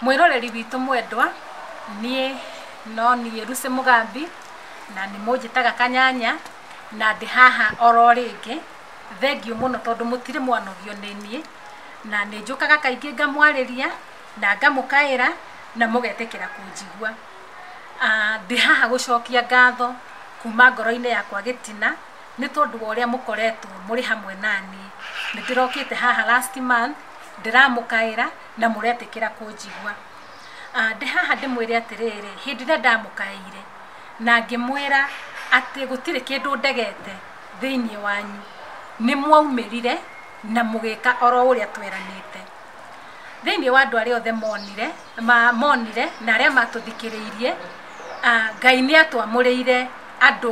Mwiroreri witu mwendwa no nie Lucy Mugambi na ni mujitaga Kanyanya na ndi haha oro ringi. Thengiu muno tondu mutire mwanogio ni nie na ni njukaga kaingi ngamwariria na ngamukaira na mugetekera kunjigua. Ndi haha gucokia ngatho kuma ngoro-ini yakwa gitina ni tondu wa uria mukoretwo muri hamwe nani. Ni ndirokite haha last month ndiramukaira na muretekera kunjigua. Ndi haha ndimwire atiriri hindi ria ndamukaire na ngimwira ati gutire kindu ndegete thiini wanyu ni mwaumirire na mugika oro uria tweranite thiini wa andu aria othe monire na aria matuthikiriirie. Ngai ni atwamurire andu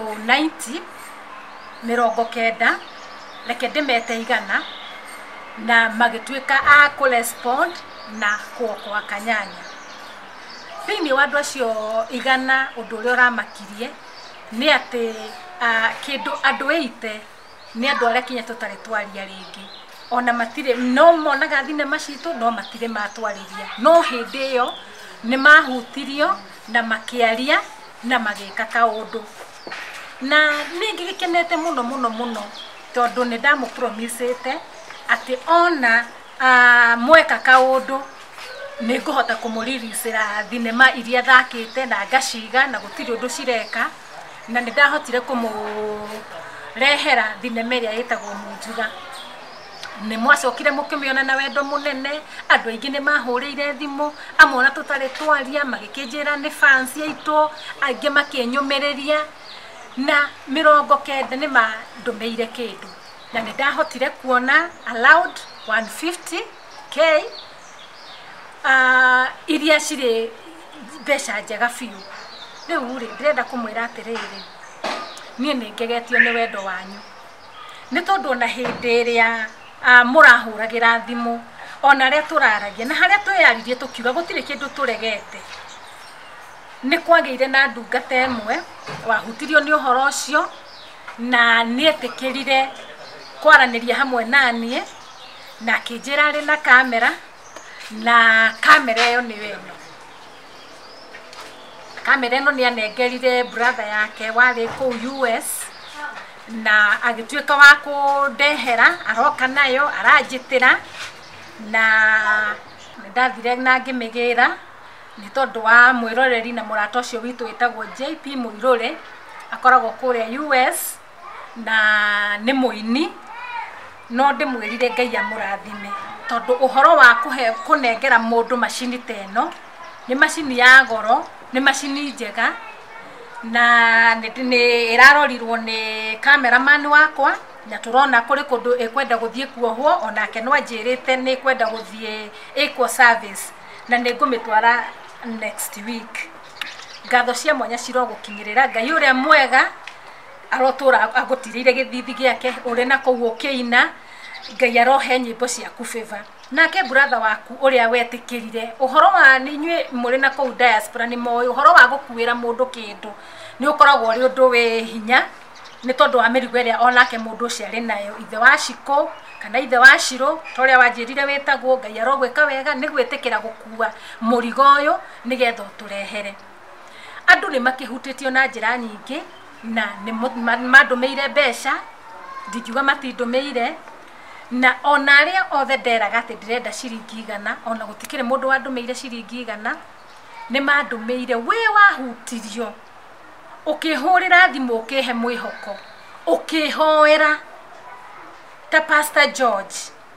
90 reke ndimete igana na magituika a kurespond na kwa Kanyanya. Thiini wa andu acio igana undu uria uramakirie ni ati kindu andu 80 ni andu aria kinya tutari twaria ringi ona matire no monaga thinema citu no matire matwariria no hindi iyo ni mahutirio na makiaria na magika kaundu na ningi gikenete muno tondu ni ndamupromisete ati ona mweka kaundu ni nguhota kumuririsira thinema iria thakite na ngaciga na gutiri undu cireka na ni ndahotire kumurehera thinema iria yitagwo Munjuga. Ni mwacokire mukimiona na wendo munene, andu aingi ni mahurire thimu, amwe na tutari twaria magikinjira ni fans yaitu, aingi makienyumiriria na 90 ni mandumeire kindu na ni ndahotire kuona allowed 150k iria ciri mbeca njega biu. Riu ri ndirenda kumwira atiriri nie ni ngegetio ni wendo wanyu ni tondu na hindi iria murahuragira thimu ona ria turaragia na haria tweyaririe tukiuga gutire kindu turegete ni kwageire na ndungata emwe wahutirio ni uhoro ucio na nietikirire kwaraniria hamwe nanie na kinjira ari na kamera na kamera iyo ni weno. Kamera ino ni anengerire brother yake wari ku US na agituika wa kundehera aroka nayo aranjitira na ndathire na ngimigira ni tondu wa mwiroreri na murata ucio witu witagwo JP Muirure akoragwo kuria US na ni muini no ndimwirire Ngai amurathime tondu uhoro wa kunengera mundu machini teno ni machini ya goro ni machini njega na ni irarorirwo ni cameraman wakwa na turona kuri kundu ekwenda guthie kuohwo onake no anjirite ni kwenda guthie equal service na ni ngumitwara next week. Ngatho cia mwanya cirogukinyirira Ngai uria mwega arotura agutirire githithi giake uri na kou ukiina Ngai arohe nyimbo ciaku favor nake brother waku uria wetikirire uhoro wa ninywe muri na kou diaspora ni moyo uhoro wa gukuira mundu kindu ni ukoragwo ri undu we hinya ni tondu wa mirigo iria onake mundu ucio ari nayo ithe wa Ciko kana ithe wa Ciro toria wanjirire wetagwo Ngai arogweka wega ni gwetikira gukua murigo uyu nigetha turehere. Andu ni makihutitio na njira nyingi na ni mandumeire mbeca ndikiuga matindumeire na ona aria othe nderaga ati ndirenda ciringi igana ona gutikire mundu wandumeire ciringi igana ni mandumeire we wahutirio ukihurira thimu ukihe mwihoko ukihoera ta Pastor George,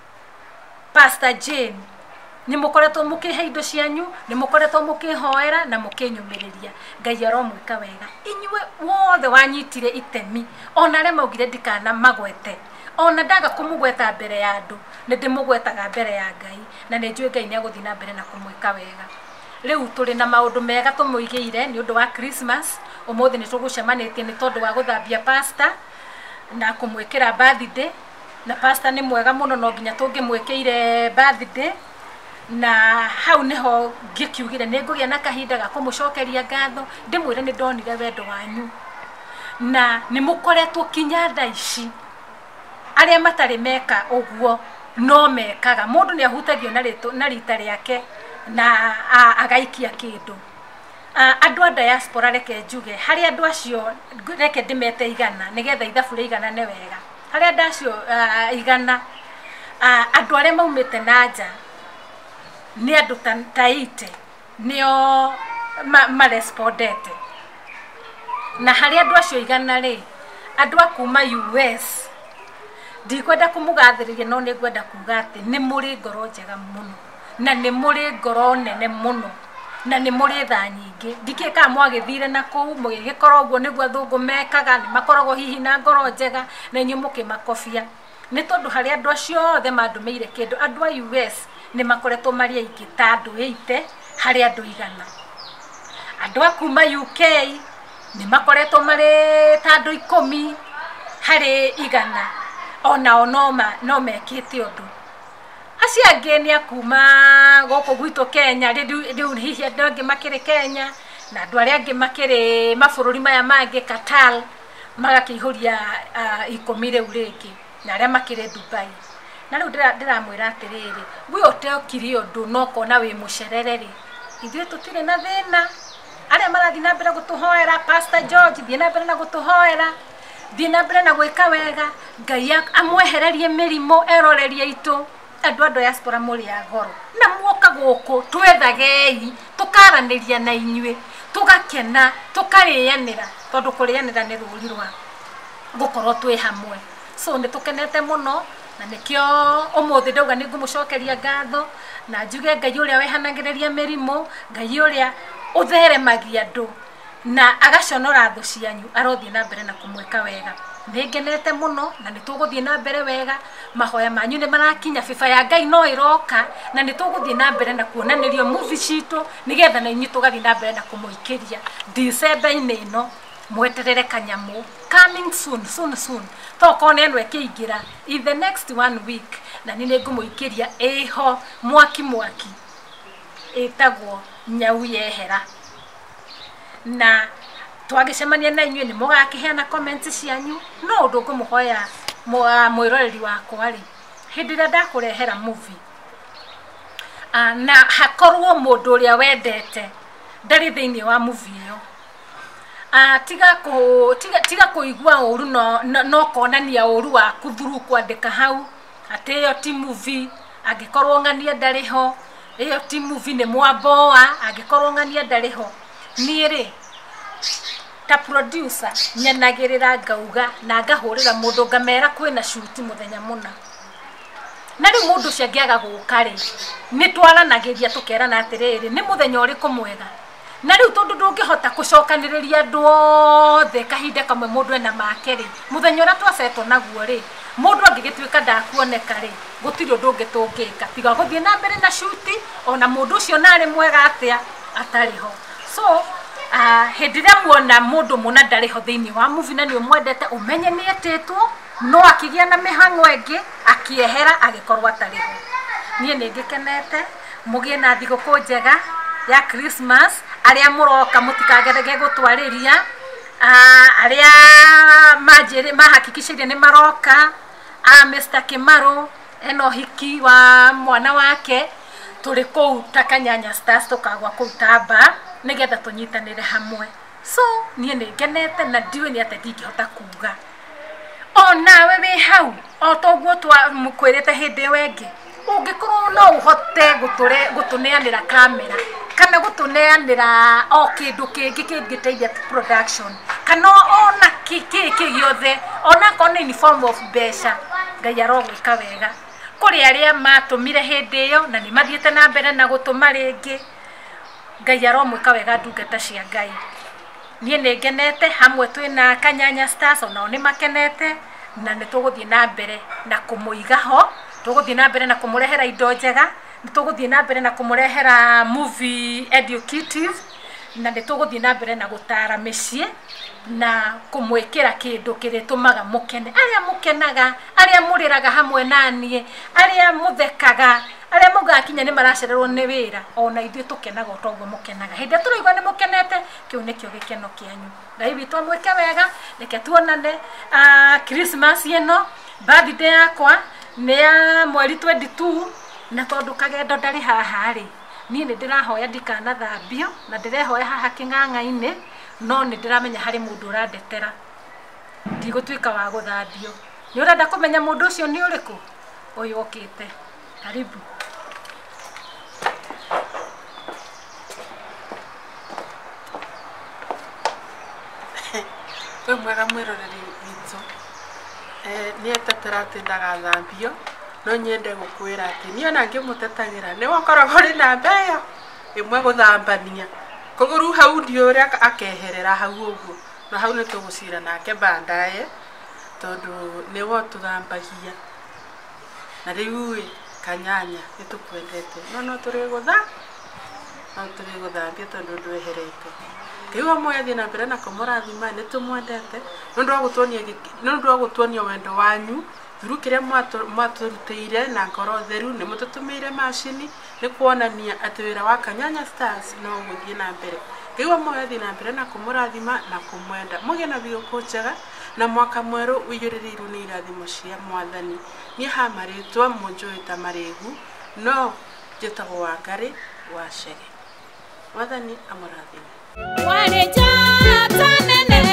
Pastor Jane ni mukoretwo mukihe indo cianyu ni mukoretwo mukihoera na mukinyumiriria Ngai aromwika wega inywe wothe wanyitire itemi ona aria maugire ndikana magwete ona ndaga kumugweta mbere ya andu ni ndimugwetaga mbere ya Ngai na ni njui Ngai ni aguthii na mbere na kumwika wega. Riu turi na maundu mega tumuigeire ni undu wa Christmas umuthi ni tugucemanitie ni tondu wa guthambia pastor na kumwikira birthday na pastor ni mwega muno no nginya tungimwikire birthday na hau niho ngikiugire ni ngugia na kahinda ga kumucokeria ngatho ndimwire ni ndonire wendo wanyu na ni mukoretwo kinya thaa ici aria matari meka uguo no mekaga mundu ni ahutagio na rita riake na agaikia kindu andu a diaspora reke njuge hari andu acio reke ndimete igana nigetha ithabu ria igana ne wega hari andu acio igana andu aria maumite na nja ni andu taite nio marespondete na hari andu acio igana ri andu akuma US ndikwenda kumugathiriria no ni ngwenda kuga ati ni muri ngoro njega muno na ni muri ngoro nene muno na ni muri tha nyingi ndikika mwagithire na kou mugigikora uguo niguo athungu mekaga ni makoragwo hihi na ngoro njega na inyu mukimakofia ni tondu hari andu acio othe mandumeire kindu andu a US ni makoretwo mari aingi ta andu 80 hari andu igana andu akuma UK ni makoretwo mari ta andu 10 hari igana ona no mekite undu acia angeni akuma goko gwito Kenya riu hihi andu angi makiri Kenya na andu aria angi makiri mabururi maya mangi Qatar magakihuria 10 riu ringi na aria makiri Dubai na riu ndiramwira atiriri gwi otekiri undu no kona wi mucerere ri ithuĩ tutire na thina aria marathi na mbere gutuhoera Pastor George thi na mbere na gutuhoera thi na mbere na gwika wega Ngai amwehererie mirimo erorerie itu andu a diaspora muri ya goro na muoka guku twethagei tukaraniria na inyue tugakena tukarianira tondu kurianira ni ruri rwa gukorwo twi hamwe so ni tukenete muno na nikio umuthi ndauga ni ngumucokeria ngatho na njuge Ngai uria wehanagiriria mirimo Ngai uria utheremagia andu na agaconora thu cianyu arothie na mbere na kumweka wega ningenete muno na nituguthie na mbere wega mahoya manyu ni marakinya fifa ya Ngai no iroka na nituguthie na mbere na kuonanirio movie citu nigetha na inyu tugathie na mbere na kumuikiria December ino mweterere kanyamu coming soon tokone eno ekiingira in the next 1 week na nini ngumuikiria eho mwaki etagwo nyau yehera na twagicemania na inyuĩ ni mugakiheana comments cianyu no undu ngumuhoya mwiroreri wakwa ri hindi ria ndakurehera movie na hakorwo mundu uria wendete ndari thiini wa movie iyo tiga kuigua uru no konania uru wa kuthuru kwandika hau ati iyo ti movie angikorwo ngania ndariho iyo ti movie ni mwaboa angikorwo ngania ndariho niiri ta producer nyanagirira ngauga na ngahurira mundu ngamera kwina shoot muthenya muna na riu mundu cia ngiaga gukari ni twaranagiria tukerana atiriri ni muthenya uriku mwega na riu tondu ndungihota gucokaniriria andu othe kahinda kamwe mundu ena make ri muthenya uria twasetwo naguo ri mundu angigituika ndakuoneka ri gutiri undu ngitungika tiga guthie na mbere na shoot ona mundu ucio nari mwega atia atariho so hindi ria muona mundu muna ndariho thiini wa movie na ni umwendete umenye ni etitwo no akigia na mihango engi akiehera agikorwo atariho nie ningikenete mugie na thiguku njega ya Christmas aria muroka mutikagerege gutwariria aria majiri mahakikishirie ni maroka Mr. Kimaru eno hiki wa mwana wake turi kou ta Kanyanya Stars tukagwa kou tamba nigetha tunyitanire hamwe so nie ningenete na ndiwe ni atendingihota kuga onawe wi hau otoguo twa mukwirite hindi wengi ungikorwo no uhote gutuneanira kamera kana gutuneanira o kindu kingi kingiteithia production kana ona kiki giothe ona kone in form of besha Ngai arogwika wega kuri aria matumire hindi iyo na ni mathiete na mbere na gutuma ringi Ngai aromwika wega ndungata cia Ngai nie ningenete hamwe twina Kanyanya Stars ona ni makenete na nituguthie na mbere na kumuigaho tuguthie na mbere na kumurehera indo njega nituguthie na mbere na kumurehera movie educative na nituguthie na mbere na gutara micii na kumwikira kindu kiritumaga mukene aria mukenaga aria muriraga hamwe nanie aria muthekaga aria mugakinya ni maracererwo ni wira ona ithuĩ tukenaga otoguo mukenaga hindi turaigua ni mukenete kiu nikio gikeno kianyu Ngai witu amwike wega reke tuonane Christmas ino birthday yakwa ni ya mweri 22 na tondu kagendo ndari haha ri niĩ nĩ ndĩrahoya ndikanathambio na ndĩrehoya haha kĩng'ang'a-inĩ no nĩ ndĩramenya harĩ mũndũ ũrandetera ndigũtuĩka wa gũthambio. Nĩ ũrenda kũmenya mũndũ ũcio nĩ ũrĩkũ? Ũyũ okĩte. Karibu. Wĩ mwega mwĩroreri witũ. Nĩ etetera atĩ ndagathambio no nyende gũkwĩra atĩ niĩ ona ngĩmũtetagĩra nĩ wakoragwo rĩ na mbeyo ĩmwe gũthambania. Koguo rĩu hau ndio ũrĩa akeherera hau ũguo na hau nĩ tũgũcira nake baadaye tondũ nĩwe ũtũthambagia. Na rĩu Kanyanya nĩ tũkwendete no tũrĩgũthambia tondũ ndweherete. Kĩu amwe na mbere na kũmũrathima nĩ tũmwendete nĩ ũndũ wa gũtuonia wendo wanyu through kĩrĩa mwatũrutĩire na ngoro theru. Nĩ mũtũtũmĩire macini nĩ kuonania atĩ wĩra wa Kanyanya Stars no gũthiĩ na mbere. Kĩu amwe na mbere na kũmũrathima na kũmwenda. Mũgĩe na thigũkũ njega na mwaka mwerũ ũiyũrĩrĩirwo nĩ irathimo cia Mwathani. Niĩ ha marĩtwa mũnjũĩ ta Marĩgu no njĩtagwo Wangari wa Chege. Mwathani amũrathime.